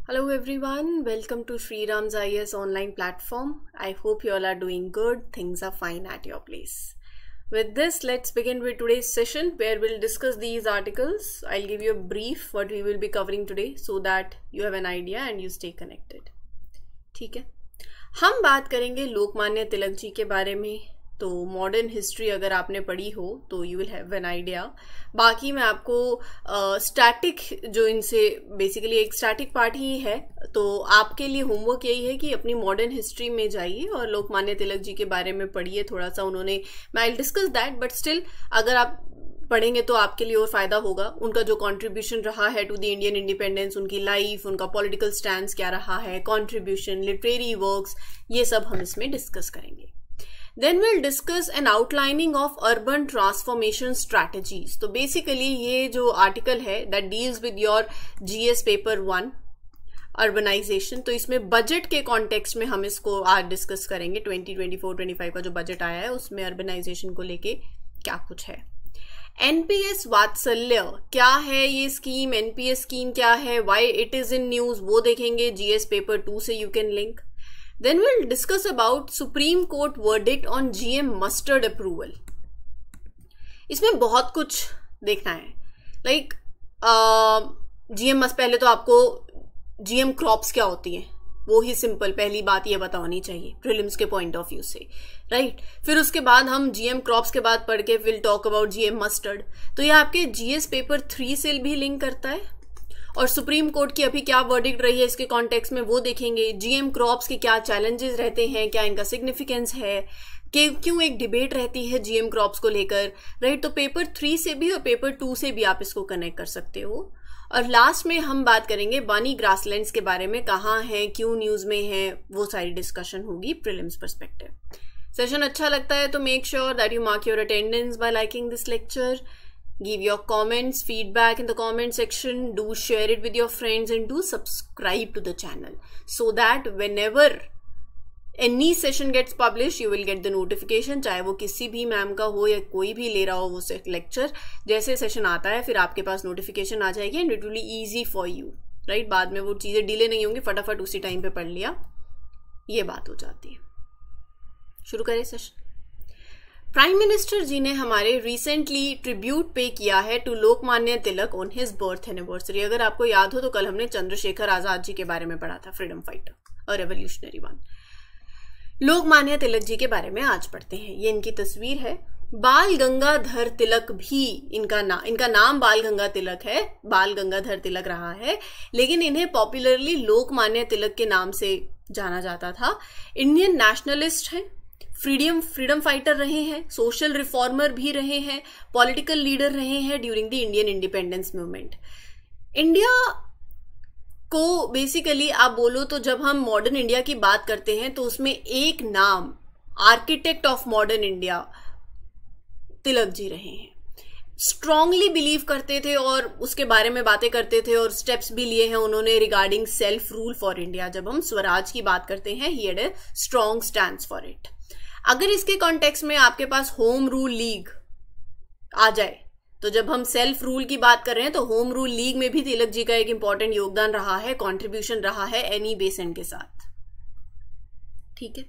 Hello everyone, welcome to Shriram's IAS online platform. I hope you all are doing good, things are fine at your place. With this, let's begin with today's session where we'll discuss these articles. I'll give you a brief what we will be covering today so that you have an idea and you stay connected. ठीक है, हम बात करेंगे लोकमान्य तिलक जी के बारे में. तो modern history अगर आपने पढ़ी हो तो you will have an idea. बाकी मैं आपको स्टैटिक जो इनसे बेसिकली एक स्टैटिक पार्ट ही है, तो आपके लिए होमवर्क यही है कि अपनी मॉडर्न हिस्ट्री में जाइए और लोकमान्य तिलक जी के बारे में पढ़िए थोड़ा सा. उन्होंने, मैं I discuss that, but still अगर आप पढ़ेंगे तो आपके लिए और फायदा होगा. उनका जो कंट्रीब्यूशन रहा है टू द इंडियन इंडिपेंडेंस, उनकी लाइफ, उनका पॉलिटिकल स्टैंड क्या रहा है, कंट्रीब्यूशन, लिटरेरी वर्क्स, ये सब हम इसमें डिस्कस करेंगे. Then we'll discuss an outlining of urban transformation strategies. तो basically ये जो article है that deals with your GS paper 1 urbanization, तो इसमें बजट के कॉन्टेक्स्ट में हम इसको आज डिस्कस करेंगे. 2024-25 का जो बजट आया है उसमें अर्बनाइजेशन को लेके क्या कुछ है. एनपीएस वात्सल्य क्या है ये स्कीम, एनपीएस स्कीम क्या है, why it is in news, वो देखेंगे. जीएस पेपर 2 से you can link. Then we'll discuss about Supreme Court verdict on GM mustard approval. इसमें बहुत कुछ देखना है. लाइक GM मस्ट, पहले तो आपको GM क्रॉप्स क्या होती हैं वो ही सिंपल पहली बात ये बतानी चाहिए प्रीलिम्स के पॉइंट ऑफ व्यू से, राइट. फिर उसके बाद हम GM क्रॉप्स के बाद पढ़ के will talk about GM mustard. तो ये आपके GS पेपर 3 से भी लिंक करता है. और सुप्रीम कोर्ट की अभी क्या वर्डिक्ट रही है इसके कॉन्टेक्स्ट में वो देखेंगे. जीएम क्रॉप्स के क्या चैलेंजेस रहते हैं, क्या इनका सिग्निफिकेंस है, कि क्यों एक डिबेट रहती है जीएम क्रॉप्स को लेकर, राइट. तो पेपर 3 से भी और पेपर 2 से भी आप इसको कनेक्ट कर सकते हो. और लास्ट में हम बात करेंगे बानी ग्रासलैंड्स के बारे में, कहाँ है, क्यों न्यूज में है, वो सारी डिस्कशन होगी प्रीलिम्स पर्सपेक्टिव. सेशन अच्छा लगता है तो make sure that you mark your attendance by liking this lecture. Give your comments, feedback in the comment section. Do share it with your friends and do subscribe to the channel so that whenever any session gets published, you will get the notification. चाहे वो किसी भी ma'am का हो या कोई भी ले रहा हो वो लेक्चर, जैसे सेशन आता है फिर आपके पास नोटिफिकेशन आ जाएगी and it will be easy for you, right. बाद में वो चीज़ें डिले नहीं होंगी, फटाफट उसी टाइम पे पढ़ लिया, ये बात हो जाती है. शुरू करें सेशन. प्राइम मिनिस्टर जी ने हमारे रिसेंटली ट्रिब्यूट पे किया है to Lokmanya Tilak on his birth anniversary. अगर आपको याद हो तो कल हमने चंद्रशेखर आजाद जी के बारे में पढ़ा था, फ्रीडम फाइटर और रेवोल्यूशनरी वन. लोकमान्य तिलक जी के बारे में आज पढ़ते हैं. ये इनकी तस्वीर है. बाल गंगाधर तिलक भी इनका नाम बाल गंगा तिलक है, बाल गंगाधर तिलक रहा है, लेकिन इन्हें पॉपुलरली लोकमान्य तिलक के नाम से जाना जाता था. इंडियन नेशनलिस्ट हैं, फ्रीडम फाइटर रहे हैं, सोशल रिफॉर्मर भी रहे हैं, पॉलिटिकल लीडर रहे हैं during the Indian independence movement. India को बेसिकली आप बोलो तो जब हम मॉडर्न इंडिया की बात करते हैं तो उसमें एक नाम architect of modern India Tilak ji रहे हैं. स्ट्रांगली बिलीव करते थे और उसके बारे में बातें करते थे और स्टेप्स भी लिए हैं उन्होंने regarding self rule for India. जब हम स्वराज की बात करते हैं he had a strong stand for it. अगर इसके कॉन्टेक्स्ट में आपके पास होम रूल लीग आ जाए, तो जब हम सेल्फ रूल की बात कर रहे हैं तो होम रूल लीग में भी तिलक जी का एक इंपॉर्टेंट योगदान रहा है, कंट्रीब्यूशन रहा है एनी बेसेंट के साथ, ठीक है.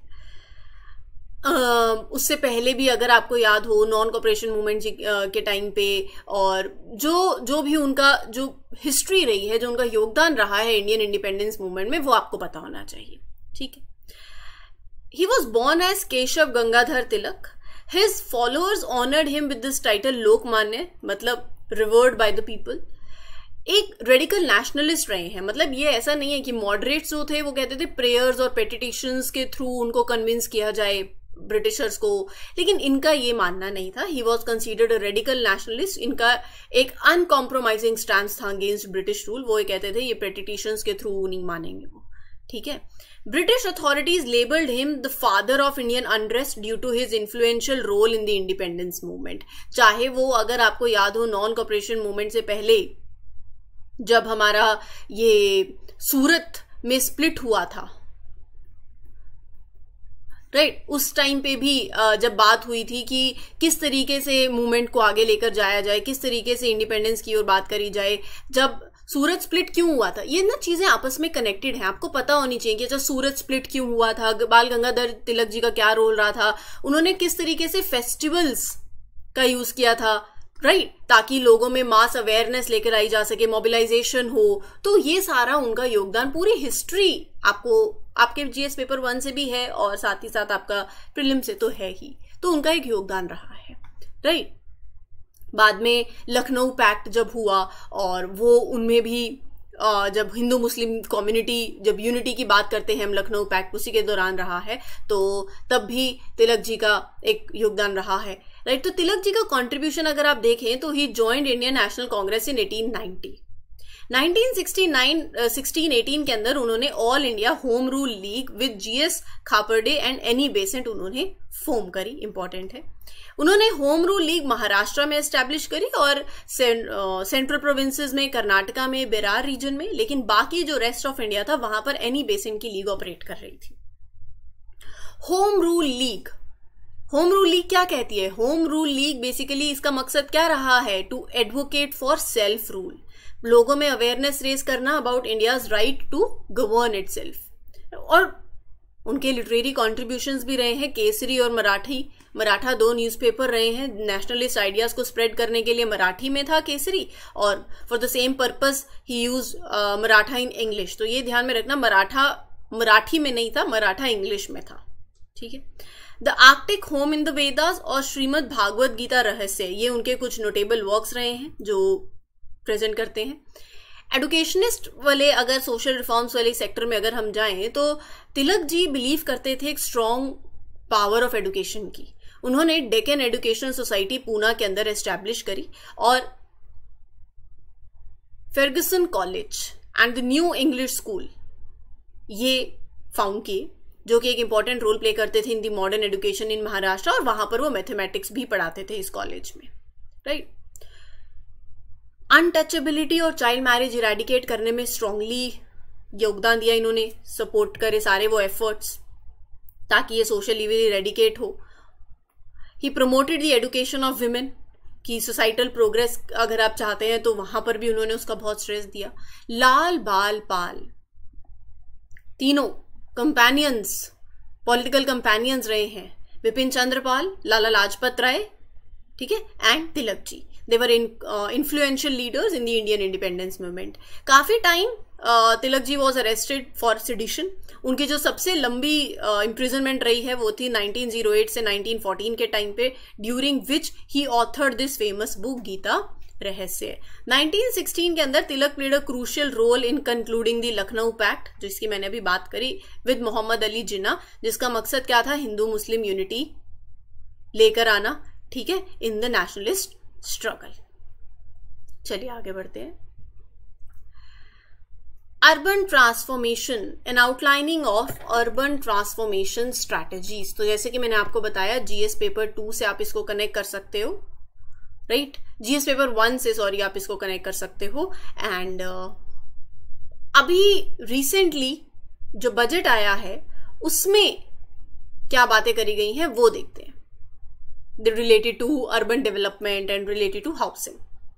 उससे पहले भी अगर आपको याद हो नॉन कॉपरेशन मूवमेंट के टाइम पे, और जो भी उनका जो हिस्ट्री रही है, जो उनका योगदान रहा है इंडियन इंडिपेंडेंस मूवमेंट में, वो आपको पता होना चाहिए, ठीक है. He was born as Keshav Gangadhar Tilak. His followers honored him with this title Lokmanya, मतलब revered by the people. एक रेडिकल नेशनलिस्ट रहे हैं, मतलब ये ऐसा नहीं है कि मॉडरेट्स जो थे वो कहते थे प्रेयर्स और पेटिशंस के थ्रू उनको कन्विंस किया जाए ब्रिटिशर्स को, लेकिन इनका ये मानना नहीं था. He was considered a radical nationalist. इनका एक अनकॉम्प्रोमाइजिंग स्टैंड था अगेंस्ट ब्रिटिश रूल. वो कहते थे ये पेटिशंस के थ्रू नहीं मानेंगे वो, ठीक है. British authorities labeled him the father of Indian unrest due to his influential role in the independence movement. चाहे वो, अगर आपको याद हो नॉन कॉपरेशन मूवमेंट से पहले जब हमारा ये सूरत में स्प्लिट हुआ था, राइट, उस टाइम पे भी जब बात हुई थी कि किस तरीके से मूवमेंट को आगे लेकर जाया जाए, किस तरीके से इंडिपेंडेंस की ओर बात करी जाए, जब सूरज स्प्लिट क्यों हुआ था, ये ना चीजें आपस में कनेक्टेड हैं, आपको पता होनी चाहिए कि अच्छा सूरज स्प्लिट क्यों हुआ था, बाल गंगाधर तिलक जी का क्या रोल रहा था, उन्होंने किस तरीके से फेस्टिवल्स का यूज किया था, राइट, ताकि लोगों में मास अवेयरनेस लेकर आई जा सके, मोबिलाइजेशन हो। तो ये सारा उनका योगदान, पूरी हिस्ट्री आपको आपके जीएस पेपर 1 से भी है और साथ ही साथ आपका प्रीलिम से तो है ही, तो उनका एक योगदान रहा है, राइट। बाद में लखनऊ पैक्ट जब हुआ और वो उनमें भी जब हिंदू मुस्लिम कम्युनिटी, जब यूनिटी की बात करते हैं हम, लखनऊ पैक्ट उसी के दौरान रहा है, तो तब भी तिलक जी का एक योगदान रहा है, राइट। तो तिलक जी का कंट्रीब्यूशन अगर आप देखें तो he joined Indian National Congress in 1890। 1916-18 के अंदर उन्होंने All India Home rule League with GS Khaparde and Annie Besant उन्होंने फॉर्म करी, इंपॉर्टेंट है। उन्होंने होम रूल लीग महाराष्ट्र में एस्टैब्लिश करी और सेंट्रल प्रोविंसेस में, कर्नाटका में, बेरार रीजन में, लेकिन बाकी जो रेस्ट ऑफ इंडिया था वहां पर एनी बेसेंट की लीग ऑपरेट कर रही थी। Home rule league, home rule league क्या कहती है? होम रूल लीग बेसिकली इसका मकसद क्या रहा है? To advocate for self rule, लोगों में अवेयरनेस रेज करना about India's right to govern itself. और उनके लिटरेरी कॉन्ट्रीब्यूशंस भी रहे हैं, केसरी और मराठा 2 न्यूज़पेपर रहे हैं। नेशनलिस्ट आइडियाज को स्प्रेड करने के लिए मराठी में था केसरी, और for the same purpose he use Maratha in English. तो ये ध्यान में रखना, मराठी में नहीं था, मराठा इंग्लिश में था, ठीक है। The Arctic home in the Vedas और श्रीमद् भागवत गीता रहस्य, ये उनके कुछ नोटेबल वर्क्स रहे हैं जो प्रेजेंट करते हैं। एडुकेशनिस्ट वाले, अगर सोशल रिफॉर्म्स वाले सेक्टर में अगर हम जाएं तो तिलक जी बिलीव करते थे एक स्ट्रॉन्ग पावर ऑफ एडुकेशन की। उन्होंने डेक्कन एजुकेशन सोसाइटी पूना के अंदर एस्टैब्लिश करी और Fergusson college and the new English school ये फाउंड किए, जो कि एक इंपॉर्टेंट रोल प्ले करते थे in the modern education in Maharashtra, और वहां पर वो मैथमेटिक्स भी पढ़ाते थे इस कॉलेज में, राइट। अनटचेबिलिटी और चाइल्ड मैरिज इरेडिकेट करने में स्ट्रांगली योगदान दिया इन्होंने, सपोर्ट करे सारे वो एफर्ट्स ताकि ये सोशल इविल इरेडिकेट हो। He promoted the education of women, की सोसाइटल प्रोग्रेस अगर आप चाहते हैं तो वहां पर भी उन्होंने उसका बहुत स्ट्रेस दिया। लाल बाल पाल, तीनों कंपेनियंस, पॉलिटिकल कंपेनियंस रहे हैं, विपिन चंद्र पाल, लाला लाजपत राय, ठीक है, and Tilak ji. They were influential leaders in the Indian independence movement. काफी time Tilak ji was arrested for sedition. उनकी जो सबसे लंबी इम्प्रिजनमेंट रही है वो थी 1908 से 1914 के टाइम पे, during which he authored this famous book Gita Rahasya. 1916 के अंदर Tilak played a crucial role in concluding the Lucknow pact, जिसकी मैंने अभी बात करी, विद मोहम्मद अली जिन्ना, जिसका मकसद क्या था? हिंदू मुस्लिम यूनिटी लेकर आना, ठीक है, इन द नेशनलिस्ट स्ट्रगल। चलिए आगे बढ़ते हैं। Urban transformation and outlining of urban transformation strategies. तो जैसे कि मैंने आपको बताया, जीएस पेपर 2 से आप इसको कनेक्ट कर सकते हो, राइट, जीएस पेपर 1 से सॉरी आप इसको कनेक्ट कर सकते हो। एंड अभी रिसेंटली जो बजट आया है उसमें क्या बातें करी गई हैं वो देखते हैं, related to urban development and related to housing.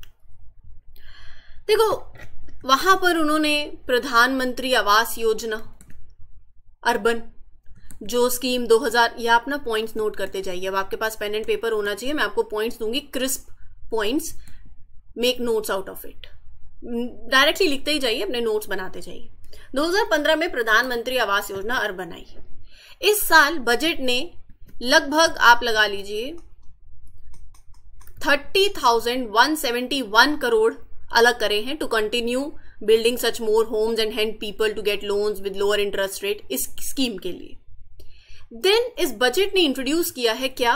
देखो वहां पर उन्होंने प्रधानमंत्री आवास योजना अर्बन जो स्कीम 2000, ये आप ना पॉइंट्स नोट करते जाइए, अब आपके पास पेन एंड पेपर होना चाहिए, मैं आपको पॉइंट्स दूंगी, crisp points, make notes out of it, directly लिखते ही जाइए, अपने नोट्स बनाते जाइए। 2015 में प्रधानमंत्री आवास योजना अर्बन आई। इस साल बजट ने लगभग आप लगा लीजिए 30,171 करोड़ अलग करे हैं to continue building such more homes and help people to get loans with lower interest rate इस स्कीम के लिए। देन इस बजट ने इंट्रोड्यूस किया है क्या?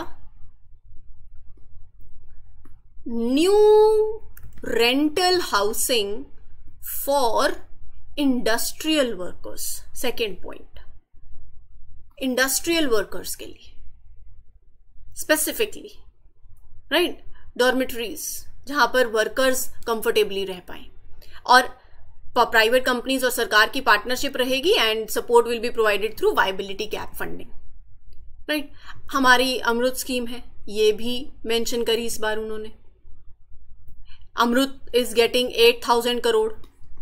New rental housing for industrial workers. Second point, industrial workers के लिए स्पेसिफिकली, राइट, डॉर्मिटरीज जहां पर वर्कर्स कंफर्टेबली रह पाए, और प्राइवेट कंपनीज और सरकार की पार्टनरशिप रहेगी and support will be provided through viability gap funding, right. हमारी अमृत स्कीम है, ये भी मेंशन करी इस बार उन्होंने। Amrut is getting 8,000 crore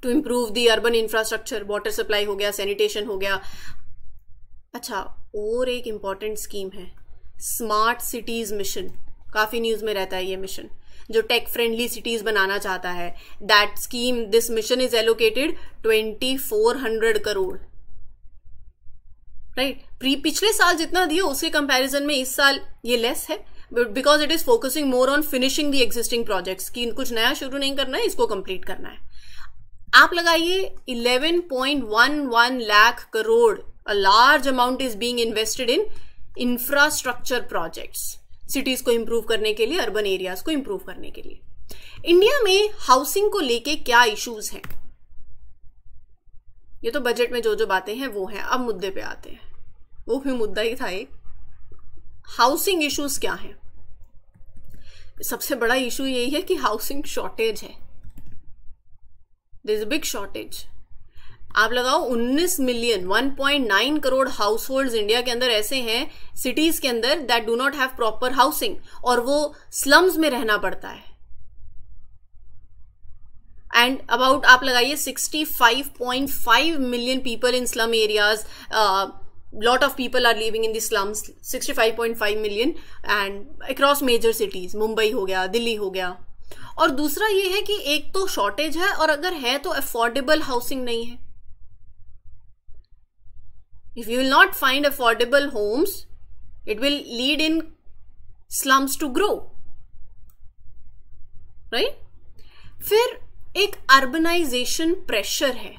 to improve the urban infrastructure, water supply हो गया, सैनिटेशन हो गया। अच्छा, और एक इम्पॉर्टेंट स्कीम है स्मार्ट सिटीज मिशन, काफी न्यूज में रहता है ये मिशन, जो टेक फ्रेंडली सिटीज बनाना चाहता है। That scheme, this mission is allocated 2400 crore, right. पिछले साल जितना दिया उसके कंपैरिजन में इस साल ये लेस है, because it is focusing more on finishing the existing projects, की कुछ नया शुरू नहीं करना है, इसको कंप्लीट करना है। आप लगाइए 11.11 lakh crore, a large amount is being invested in infrastructure projects, cities को इंप्रूव करने के लिए, अर्बन एरियाज को इंप्रूव करने के लिए। इंडिया में हाउसिंग को लेके क्या इश्यूज हैं? ये तो बजट में जो जो बातें हैं वो हैं। अब मुद्दे पे आते हैं, वो भी मुद्दा ही था एक। हाउसिंग इश्यूज क्या हैं? सबसे बड़ा इशू यही है कि हाउसिंग शॉर्टेज है, there is a big shortage. आप लगाओ 19 million 1.9 crore household India के अंदर ऐसे हैं सिटीज के अंदर that do not have proper housing, और वो स्लम्स में रहना पड़ता है। एंड अबाउट आप लगाइए 65.5 million people in slum areas, lot of people are living in the slums, 65.5 million and across major cities, Mumbai हो गया, दिल्ली हो गया। और दूसरा ये है कि एक तो शॉर्टेज है, और अगर है तो अफोर्डेबल हाउसिंग नहीं है। If you will not find affordable homes, it will lead in slums to grow, right? फिर एक अर्बनाइजेशन प्रेशर है,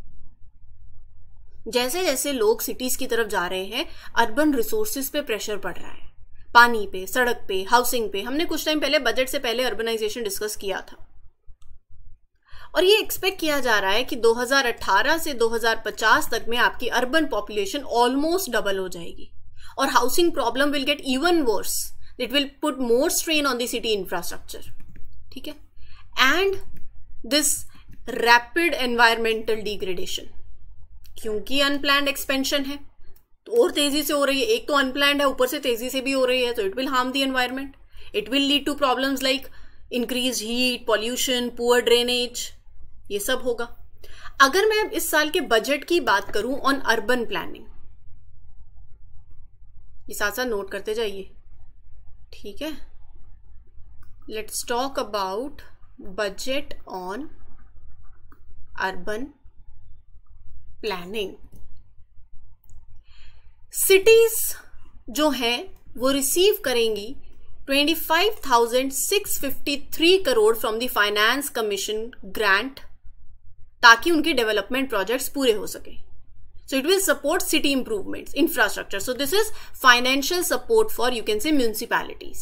जैसे जैसे लोग सिटीज की तरफ जा रहे हैं अर्बन रिसोर्सेज पे प्रेशर पड़ रहा है, पानी पे, सड़क पे, हाउसिंग पे। हमने कुछ टाइम पहले बजट से पहले अर्बनाइजेशन डिस्कस किया था, और ये एक्सपेक्ट किया जा रहा है कि 2018 से 2050 तक में आपकी अर्बन पॉपुलेशन ऑलमोस्ट डबल हो जाएगी, और housing problem will get even worse, it will put more strain on the city infrastructure, ठीक है। And this rapid environmental degradation, क्योंकि अनप्लैंड एक्सपेंशन है तो और तेजी से हो रही है, एक तो अनप्लैंड है ऊपर से तेजी से भी हो रही है, तो it will harm the environment, it will lead to problems like increase heat, pollution, poor drainage, ये सब होगा। अगर मैं इस साल के बजट की बात करूं ऑन अर्बन प्लानिंग, ये साथ साथ नोट करते जाइए, ठीक है। Let's talk about budget on urban planning. Cities जो हैं वो रिसीव करेंगी 25,653 crore from the finance commission grant, ताकि उनके डेवलपमेंट प्रोजेक्ट्स पूरे हो सके। So it will support city improvements, infrastructure. So this is financial support for, you can say, municipalities.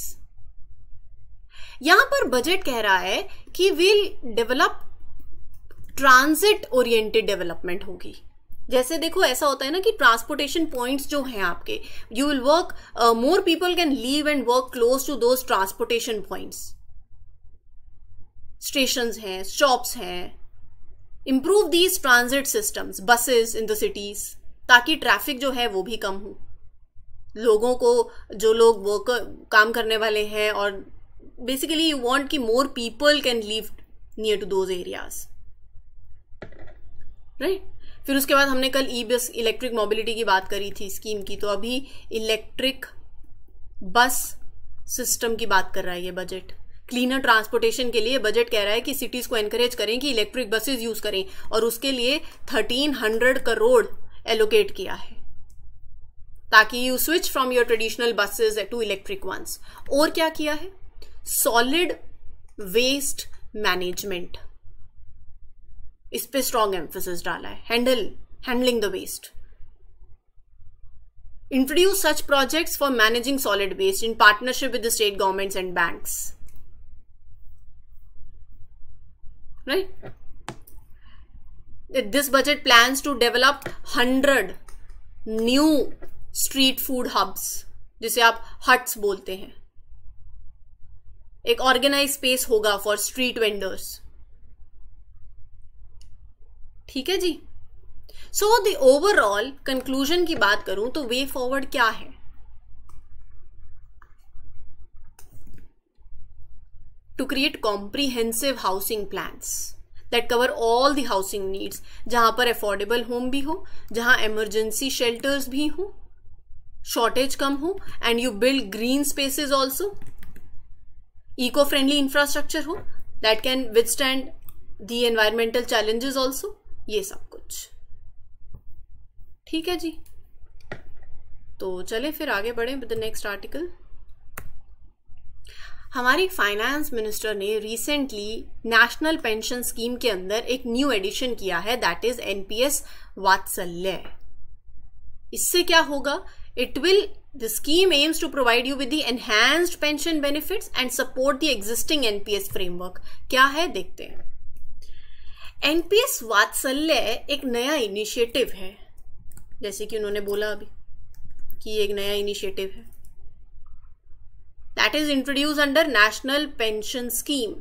यहां पर बजट कह रहा है कि will develop, transit oriented development होगी। जैसे देखो ऐसा होता है ना कि ट्रांसपोर्टेशन पॉइंट्स जो हैं आपके, you will work, more people can live and work close to those transportation points, stations हैं, शॉप्स हैं। Improve these transit systems, buses in the cities, ताकि ट्रैफिक जो है वो भी कम हो, लोगों को, जो लोग वर्क काम करने वाले हैं, और बेसिकली यू वांट कि more people can live near to those areas, right. फिर उसके बाद हमने कल ई बस, इलेक्ट्रिक मोबिलिटी की बात करी थी स्कीम की, तो अभी इलेक्ट्रिक बस सिस्टम की बात कर रहा है ये बजट। क्लीनर ट्रांसपोर्टेशन के लिए बजट कह रहा है कि सिटीज को एनकरेज करें कि इलेक्ट्रिक बसेस यूज करें, और उसके लिए 1300 करोड़ एलोकेट किया है, ताकि you switch from your traditional buses to electric ones. और क्या किया है? सॉलिड वेस्ट मैनेजमेंट, इस पे स्ट्रॉन्ग एम्फोसिस डाला है, handling the waste. Introduce such projects for managing solid waste in partnership with the state governments and banks, right. This budget plans to develop 100 new street food hubs, जिसे आप huts बोलते हैं। एक organise space होगा for street vendors, ठीक है जी। So the overall conclusion की बात करूं तो वे फॉरवर्ड क्या है? To create comprehensive housing plans that cover all the housing needs, जहां पर affordable home भी हो, जहां emergency shelters भी हो, shortage कम हो, and you build green spaces also, eco-friendly infrastructure हो that can withstand the environmental challenges also, ये सब कुछ. ठीक है जी. तो चले फिर आगे बढ़े विद द नेक्स्ट आर्टिकल. हमारी फाइनेंस मिनिस्टर ने रिसेंटली नेशनल पेंशन स्कीम के अंदर एक न्यू एडिशन किया है, दैट इज एनपीएस वात्सल्य. इससे क्या होगा? The scheme aims to provide you with the enhanced pension benefits and support the existing NPS framework. क्या है देखते हैं. एनपीएस वात्सल्य एक नया इनिशिएटिव है, जैसे कि उन्होंने बोला अभी कि एक नया इनिशिएटिव है. That is introduced under National Pension Scheme.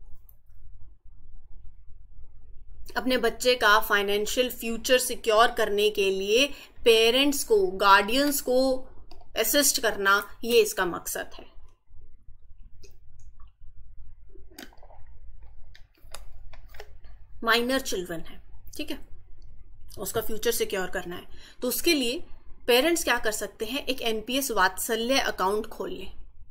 अपने बच्चे का फाइनेंशियल फ्यूचर सिक्योर करने के लिए पेरेंट्स को, गार्डियंस को असिस्ट करना, ये इसका मकसद है. माइनर चिल्ड्रन है, ठीक है, उसका फ्यूचर सिक्योर करना है, तो उसके लिए पेरेंट्स क्या कर सकते हैं, एक एनपीएस वात्सल्य अकाउंट खोल लें.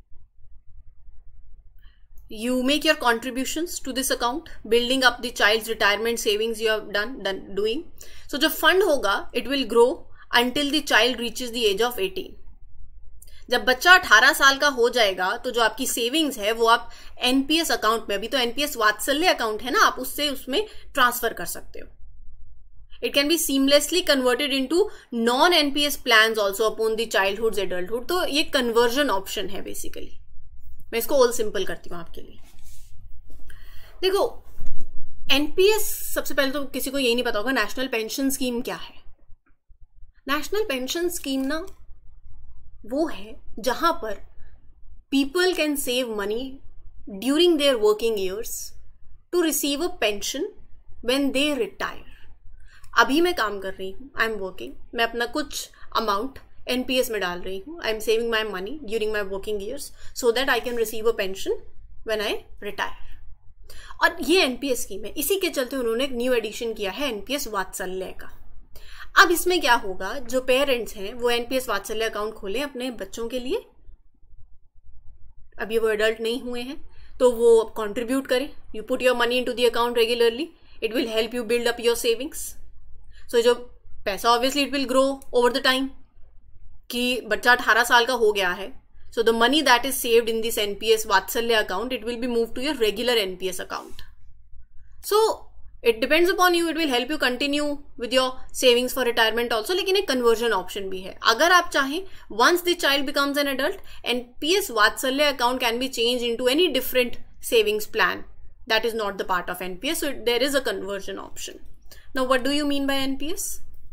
You make your contributions to this account, building up the child's retirement savings you have doing. So जो fund होगा, it will grow until the child reaches the age of 18. जब बच्चा 18 साल का हो जाएगा तो जो आपकी सेविंग्स है वो आप एनपीएस अकाउंट में, अभी तो एनपीएस वात्सल्य अकाउंट है ना, आप उससे उसमें ट्रांसफर कर सकते हो. It can be seamlessly converted into non-NPS plans also upon the childhood's adulthood. तो ये कन्वर्जन ऑप्शन है बेसिकली. मैं इसको ऑल सिंपल करती हूं आपके लिए. देखो, एनपीएस, सबसे पहले तो किसी को यही नहीं पता होगा नेशनल पेंशन स्कीम क्या है. नेशनल पेंशन स्कीम ना वो है जहां पर people can save money during their working years to receive a pension when they retire. अभी मैं काम कर रही हूं, आई एम वर्किंग, मैं अपना कुछ अमाउंट एनपीएस में डाल रही हूँ. I am saving my money during my working years so that I can receive a pension when I retire. और ये एनपीएस स्कीम है, इसी के चलते उन्होंने एक न्यू एडिशन किया है एनपीएस वात्सल्य का. अब इसमें क्या होगा, जो पेरेंट्स हैं वो एनपीएस वात्सल्य अकाउंट खोलें अपने बच्चों के लिए. अभी वो एडल्ट नहीं हुए हैं तो वो कंट्रीब्यूट करें. You put your money into the account regularly, it will help you build up your savings. So जो पैसा obviously it will grow over the time, कि बच्चा 18 साल का हो गया है, so the money that is saved in this NPS Vatsalya account, it will be move to your regular NPS account. So it depends upon you, it will help you continue with your savings for retirement also. लेकिन एक conversion option भी है. अगर आप चाहें, once the child becomes an adult, NPS Vatsalya account can be change into any different savings plan that is not the part of NPS, so there is a conversion option. Now what do you mean by NPS?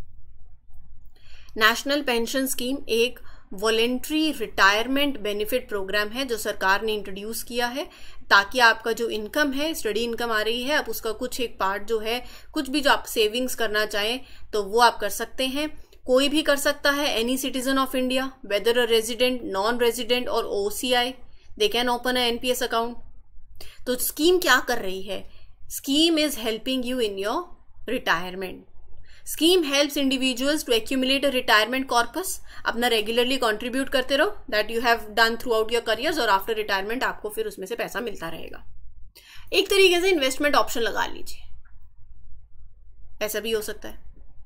National pension scheme एक voluntary retirement benefit programme है जो सरकार ने introduce किया है, ताकि आपका जो इनकम है, स्टडी इनकम आ रही है, आप उसका कुछ एक पार्ट जो है, कुछ भी जो आप सेविंग्स करना चाहें तो वो आप कर सकते हैं. कोई भी कर सकता है, any citizen of India, whether a resident, non resident और OCI, they can open a NPS account. तो स्कीम क्या कर रही है? Scheme is helping you in your retirement. Scheme helps individuals to accumulate a retirement corpus. अपना regularly contribute करते रहो, that you have done throughout your careers, और after retirement आपको फिर उसमें से पैसा मिलता रहेगा. एक तरीके से इन्वेस्टमेंट ऑप्शन लगा लीजिए, ऐसा भी हो सकता है.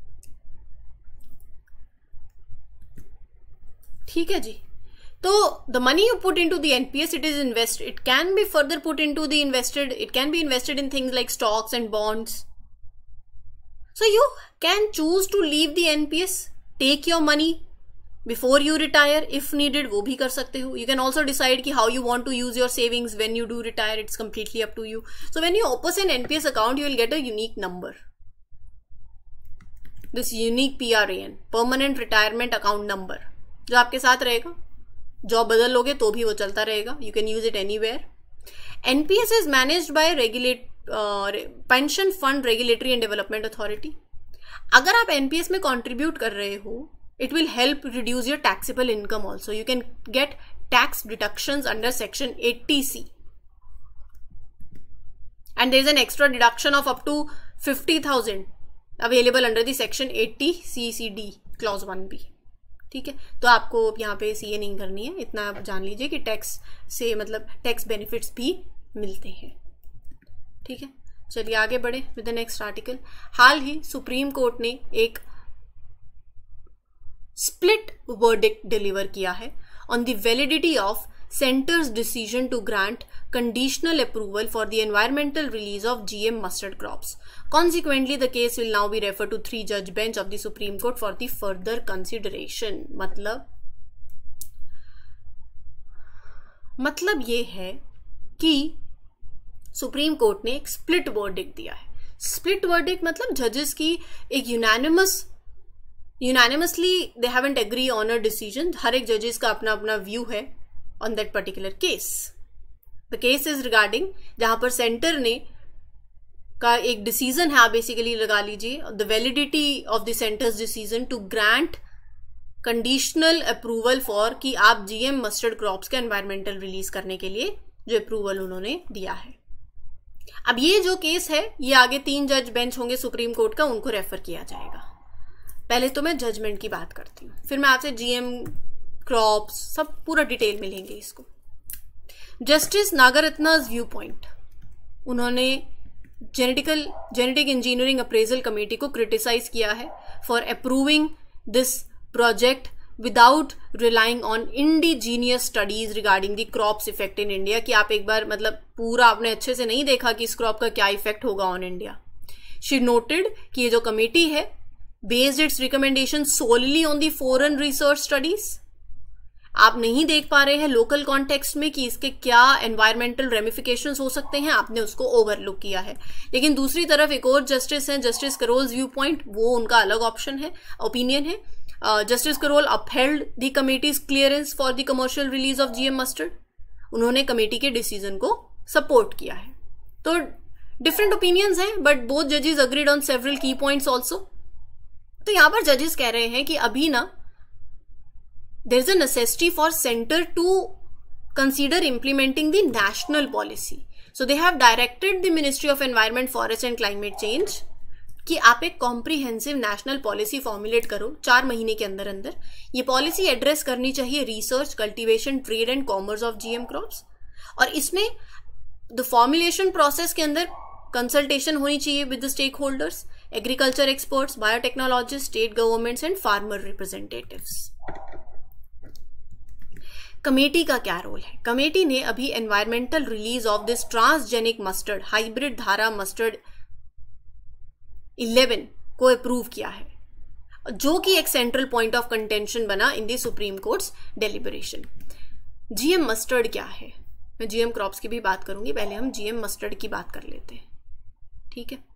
ठीक है जी. तो the money you put into the NPS, it is invested. It can be further put into the invested. It can be invested in things like stocks and bonds. So you can choose to leave the NPS, take your money before you retire if needed. वो भी कर सकते हो. You can also decide कि how you want to use your savings when you do retire. It's completely up to you. So when you open an NPS account, you will get a unique number. This unique PRAN, Permanent Retirement Account Number, जो आपके साथ रहेगा. Job बदल लोगे तो भी वो चलता रहेगा. You can use it anywhere. NPS is managed by pension fund regulatory and development authority. अगर आप एनपीएस में कंट्रीब्यूट कर रहे हो, it will help reduce your taxable income also. You can get tax deductions under section 80C. and there is an extra deduction of up to 50,000 available under the section 80 CCD clause 1B. ठीक है, तो आपको यहाँ पे CA नहीं करनी है, इतना आप जान लीजिए कि टैक्स से मतलब टैक्स बेनिफिट्स भी मिलते हैं. ठीक है, चलिए आगे बढ़े विद द नेक्स्ट आर्टिकल. हाल ही सुप्रीम कोर्ट ने एक स्प्लिट वर्डिक्ट डिलीवर किया है on the validity of Centre's decision to grant conditional approval for the environmental release of GM mustard crops. Consequently, the case will now be referred to 3-judge bench of the Supreme Court for the further consideration. मतलब ये है कि supreme court ने एक split verdict दिया है. Split verdict मतलब जजेस की एक unanimously they haven't agree on a decision. हर एक जजेस का अपना अपना व्यू है on that particular case. The case is regarding जहां पर सेंटर ने का एक डिसीजन है, आप बेसिकली लगा लीजिए the validity of the center's decision to grant conditional approval for कि आप GM mustard crops के environmental release करने के लिए जो अप्रूवल उन्होंने दिया है. अब ये जो केस है ये आगे 3 जज बेंच होंगे सुप्रीम कोर्ट का, उनको रेफर किया जाएगा. पहले तो मैं जजमेंट की बात करती हूँ, फिर मैं आपसे GM क्रॉप्स सब पूरा डिटेल में लेंगे इसको. जस्टिस नागरत्ना's व्यू पॉइंट, उन्होंने जेनेटिक इंजीनियरिंग अप्रेजल कमेटी को क्रिटिसाइज किया है for approving this project without relying on indigenous studies regarding the crops effect in India. कि आप एक बार मतलब पूरा आपने अच्छे से नहीं देखा कि इस क्रॉप का क्या इफेक्ट होगा ऑन इंडिया. शी नोटेड कि ये जो कमेटी है based its recommendation solely on the foreign research studies. आप नहीं देख पा रहे हैं लोकल कॉन्टेक्स्ट में कि इसके क्या एनवायरमेंटल रेमिफिकेशंस हो सकते हैं, आपने उसको ओवरलुक किया है. लेकिन दूसरी तरफ एक और जस्टिस है, जस्टिस करोल्स व्यू पॉइंट, वो उनका अलग ऑप्शन है, ओपिनियन है. Justice Karol upheld the committee's clearance for the commercial release of GM mustard. उन्होंने कमेटी के डिसीजन को सपोर्ट किया है. तो डिफरेंट ओपिनियंस हैं, बट बोथ जजेस agreed on several key points also. तो यहां पर जजेस कह रहे हैं कि अभी ना there is a necessity for center to consider implementing the national policy. So they have directed the Ministry of Environment, Forest and Climate Change कि आप एक कॉम्प्रीहेंसिव नेशनल पॉलिसी फॉर्मुलेट करो 4 महीने के अंदर अंदर. ये पॉलिसी एड्रेस करनी चाहिए research, cultivation, trade and commerce of GM crops. और इसमें द फॉर्मुलेशन प्रोसेस के अंदर कंसल्टेशन होनी चाहिए with the stakeholders, agriculture experts, biotechnologist, state governments and farmer representatives. Committee का क्या रोल है? कमेटी ने अभी environmental release of this transgenic mustard hybrid Dhara mustard 11 को अप्रूव किया है, जो कि एक सेंट्रल पॉइंट ऑफ कंटेंशन बना in the supreme court's deliberation. GM mustard क्या है? मैं GM क्रॉप्स की भी बात करूंगी, पहले हम GM मस्टर्ड की बात कर लेते हैं. ठीक है,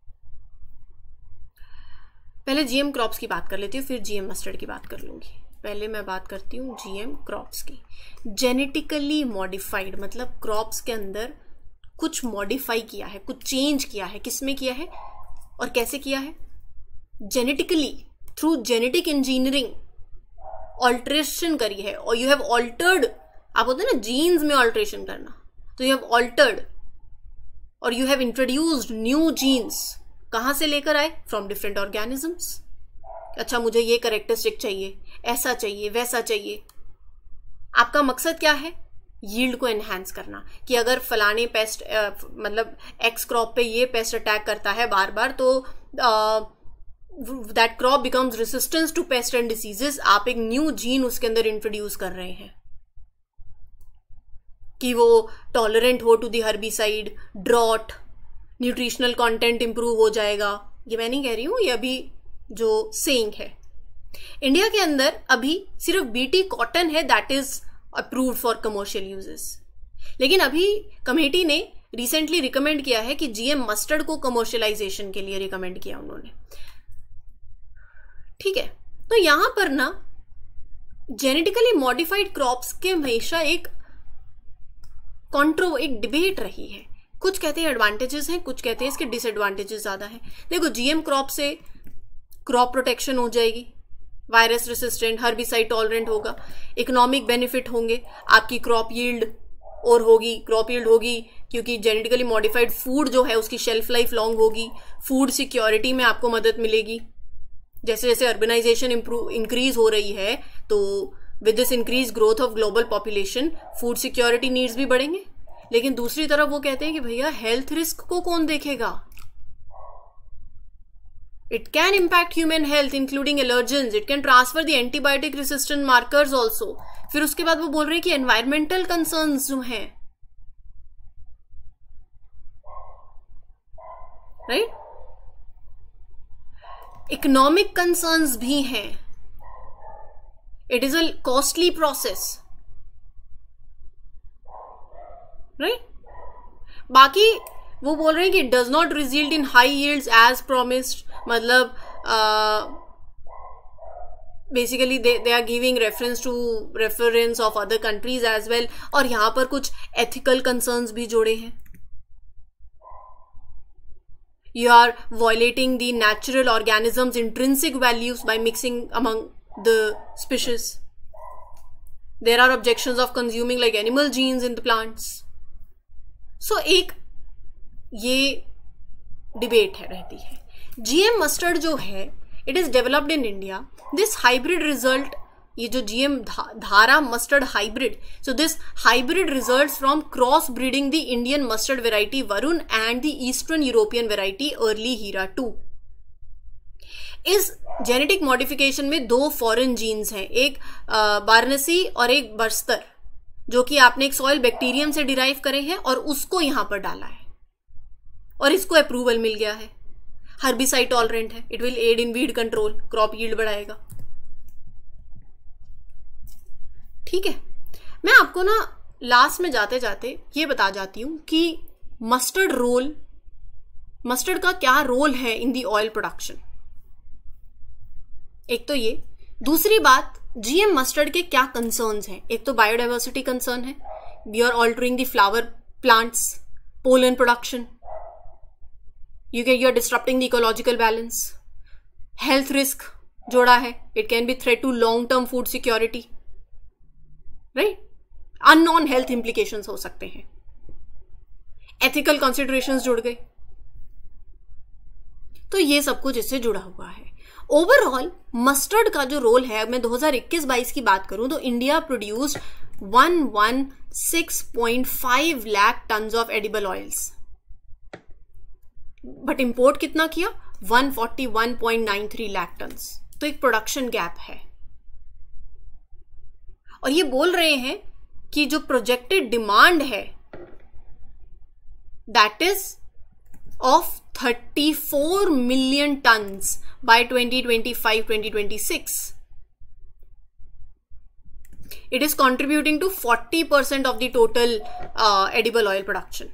पहले GM क्रॉप्स की बात कर लेती हूँ, फिर GM मस्टर्ड की बात कर लूंगी. पहले मैं बात करती हूँ GM क्रॉप्स की. जेनेटिकली मॉडिफाइड मतलब क्रॉप्स के अंदर कुछ मॉडिफाई किया है, कुछ चेंज किया है. किसमें किया है और कैसे किया है? Genetically, through genetic engineering alteration करी है. और यू हैव ऑल्टर्ड, आप होते हैं ना जीन्स में ऑल्ट्रेशन करना, तो यू हैव ऑल्टर्ड और you have introduced new genes. कहां से लेकर आए? From different organisms. अच्छा, मुझे ये कैरेक्टरिस्टिक चाहिए, ऐसा चाहिए, वैसा चाहिए. आपका मकसद क्या है? यील्ड को एनहांस करना, कि अगर फलाने पेस्ट मतलब एक्स क्रॉप पे ये पेस्ट अटैक करता है बार बार, तो that crop becomes resistance to pest and diseases. आप एक न्यू जीन उसके अंदर इंट्रोड्यूस कर रहे हैं कि वो टॉलरेंट हो to the herbicide, drought, nutritional content improve हो जाएगा. ये मैं नहीं कह रही हूं, ये अभी जो सेइंग है. इंडिया के अंदर अभी सिर्फ BT कॉटन है that is approved for commercial uses. लेकिन अभी कमेटी ने रिसेंटली रिकमेंड किया है कि GM मस्टर्ड को कमर्शियलाइजेशन के लिए रिकमेंड किया उन्होंने. ठीक है, तो यहां पर ना जेनेटिकली मॉडिफाइड क्रॉप्स के हमेशा एक डिबेट रही है. कुछ कहते हैं एडवांटेजेस हैं, कुछ कहते हैं इसके डिसएडवांटेजेस ज्यादा हैं. देखो, GM क्रॉप से क्रॉप प्रोटेक्शन हो जाएगी, वायरस रेसिस्टेंट, हर्बिसाइड टॉलरेंट होगा, इकोनॉमिक बेनिफिट होंगे, आपकी क्रॉप यील्ड और होगी, क्रॉप यील्ड होगी, क्योंकि जेनेटिकली मॉडिफाइड फूड जो है उसकी शेल्फ लाइफ लॉन्ग होगी, फूड सिक्योरिटी में आपको मदद मिलेगी। जैसे जैसे अर्बनाइजेशन इंक्रीज हो रही है तो with this increase growth of global population food security needs भी बढ़ेंगे। लेकिन दूसरी तरफ वो कहते हैं कि भैया हेल्थ रिस्क को कौन देखेगा? It can impact human health including allergens, it can transfer the antibiotic resistant markers also. फिर उसके बाद वो बोल रहे हैं कि एनवायरमेंटल कंसर्न्स जो हैं, राइट, इकोनॉमिक कंसर्न्स भी हैं। It is a costly process, right. बाकी वो बोल रहे हैं कि it does not result in high yields as promised, मतलब basically they are giving reference of other countries as well. और यहां पर कुछ एथिकल कंसर्न्स भी जोड़े हैं। You are violating the natural organisms' intrinsic values by mixing among the species. There are objections of consuming like animal genes in the plants. So एक ये debate है रहती है। GM mustard जो है it is developed in India. This hybrid result, ये जो GM Dhara mustard hybrid, so this hybrid results from cross breeding the Indian mustard variety Varun and the eastern European variety early Heera 2। इस genetic modification में 2 foreign jeans हैं, एक बारनसी और एक बर्स्तर, जो कि आपने एक सॉइल बैक्टीरियम से डिराइव करे हैं और उसको यहां पर डाला है और इसको अप्रूवल मिल गया है। हर्बिसाइड टॉलरेंट है, it will aid in weed control, crop yield बढ़ाएगा। ठीक है, मैं आपको ना लास्ट में जाते जाते ये बता जाती हूं कि मस्टर्ड का क्या रोल है इन दी ऑयल प्रोडक्शन। एक तो ये, दूसरी बात जीएम मस्टर्ड के क्या कंसर्न्स हैं। एक तो बायोडाइवर्सिटी कंसर्न है, we are altering the flower plants, pollen production, you are disturbing the ecological balance. Health risk जोड़ा है, it can be threat to long term food security, right, unknown health implications हो सकते हैं। Ethical considerations जुड़ गए, तो ये सब कुछ इससे जुड़ा हुआ है। ओवरऑल मस्टर्ड का जो रोल है, मैं 2021-22 की बात करूं तो India produced 116.5 lakh tons of edible oils, but import कितना किया? 141.93 लाख टन्स। तो एक प्रोडक्शन गैप है। और ये बोल रहे हैं कि जो प्रोजेक्टेड डिमांड है that is of 34 million tons by 2025-2026। It is contributing to 40% of the total edible oil production.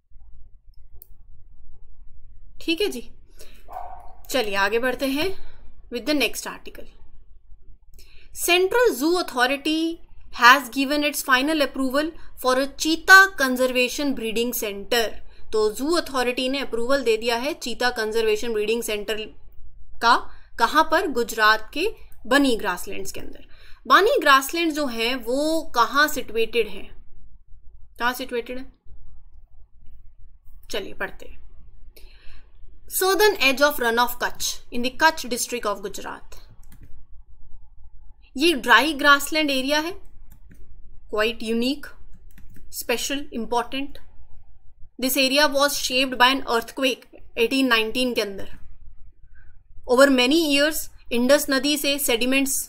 ठीक है जी, चलिए आगे बढ़ते हैं with the next article. Central Zoo Authority has given its final approval for a cheetah conservation breeding center. तो zoo authority ने approval दे दिया है चीता कंजर्वेशन ब्रीडिंग सेंटर का। कहां पर? गुजरात के बनी ग्रासलैंड्स के अंदर। बानी ग्रासलैंड जो है वो कहां सिचुएटेड है? कहां सिचुएटेड है? चलिए पढ़ते हैं। Southern edge of run of Kutch in the Kutch district of Gujarat. ये ड्राई ग्रासलैंड एरिया है, quite unique, special, important. This area was shaped by an earthquake 1819 के अंदर। ओवर मेनी ईयर्स इंडस नदी से sediments,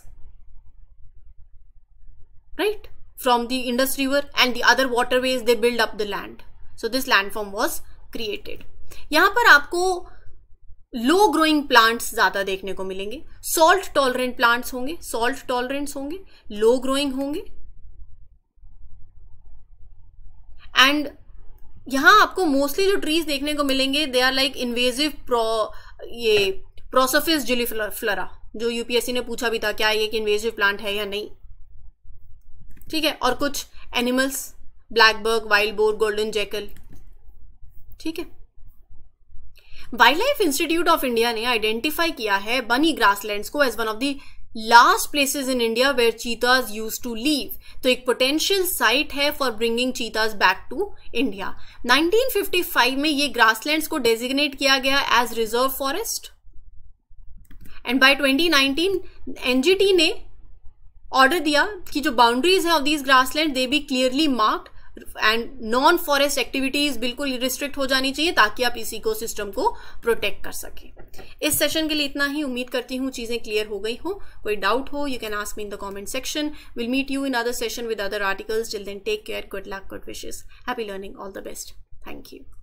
right, from the Indus river and the other waterways they build up the land, so this landform was created. यहां पर आपको लो growing plants ज्यादा देखने को मिलेंगे, सॉल्ट टॉलरेंट प्लांट्स होंगे, सॉल्ट टॉलरेंट्स होंगे, लो ग्रोइंग होंगे। एंड यहां आपको मोस्टली जो ट्रीज देखने को मिलेंगे दे आर लाइक इन्वेजिव ये प्रोसोफिस जिलीफ्लोरा, जो यूपीएससी ने पूछा भी था क्या ये एक इन्वेजिव प्लांट है या नहीं। ठीक है, और कुछ animals, blackbuck, wild boar, golden jackal. ठीक है, wildlife institute of India ने आइडेंटिफाई किया है बनी ग्रासलैंड्स को as one of the last places in India where cheetahs use to live. तो एक पोटेंशियल साइट है for bringing cheetahs back to India. 1955 में ये ग्रासलैंड्स को डेजिग्नेट किया गया as reserve forest and by 2019 NGT ने ऑर्डर दिया कि जो बाउंड्रीज है of these grassland they be clearly marked and non forest activities बिल्कुल रिस्ट्रिक्ट हो जानी चाहिए ताकि आप इस इकोसिस्टम को प्रोटेक्ट कर सकें. इस सेशन के लिए इतना ही. उम्मीद करती हूँ चीजें क्लियर हो गई हो. कोई डाउट हो you can ask me in the comment section. Will meet you in other session with other articles. Till then take care. Good luck, good wishes. Happy learning. All the best. Thank you.